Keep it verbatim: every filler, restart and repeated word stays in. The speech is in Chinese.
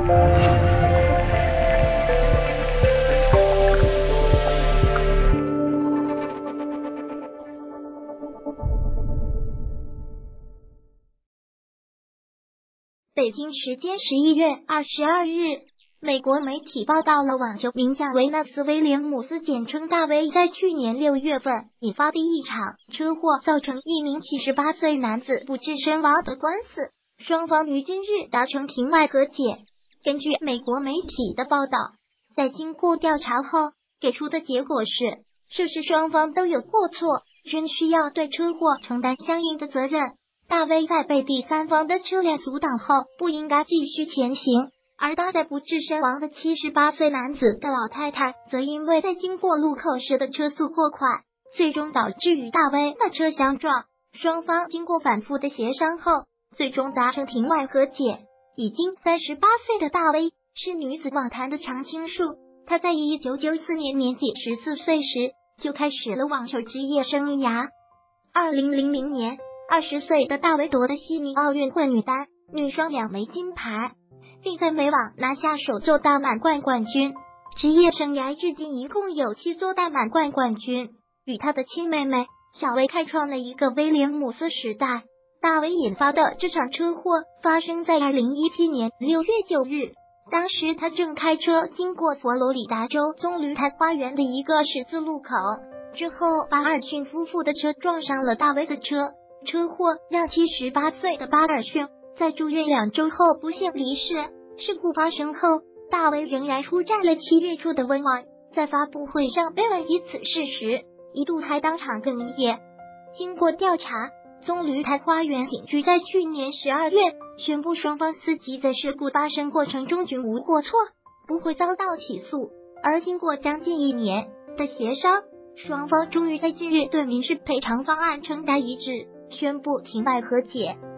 北京时间十一月二十二日，美国媒体报道了网球名将维纳斯·威廉姆斯简称大威在去年六月份引发的一场车祸，造成一名七十八岁男子不治身亡的官司，双方于今日达成庭外和解。根据美国媒体的报道，在经过调查后给出的结果是，涉事双方都有过错，均需要对车祸承担相应的责任。大威在被第三方的车辆阻挡后，不应该继续前行，而搭载不治身亡的七十八岁男子的老太太，则因为在经过路口时的车速过快，最终导致与大威的车相撞。双方经过反复的协商后，最终达成庭外和解。已经三十八岁的大威是女子网坛的常青树，她在一九九四年年仅十四岁时就开始了网球职业生涯。二零零零年二十岁的大威夺得悉尼奥运会女单、女双两枚金牌，并在美网拿下首座大满贯冠军。职业生涯至今一共有七座大满贯冠军，与他的亲妹妹小威开创了一个威廉姆斯时代。大威引发的这场车祸发生在二零一七年六月九日，当时他正开车经过佛罗里达州棕榈台花园的一个十字路口，之后巴尔逊夫妇的车撞上了大威的车。车祸让七十八岁的巴尔逊在住院两周后不幸离世。事故发生后，大威仍然出战了七月初的温网，在发布会上被问及此事时，一度还当场哽咽。经过调查，棕榈台花园警局在去年十二月宣布，双方司机在事故发生过程中均无过错，不会遭到起诉。而经过将近一年的协商，双方终于在近日对民事赔偿方案呈达一致，宣布庭外和解。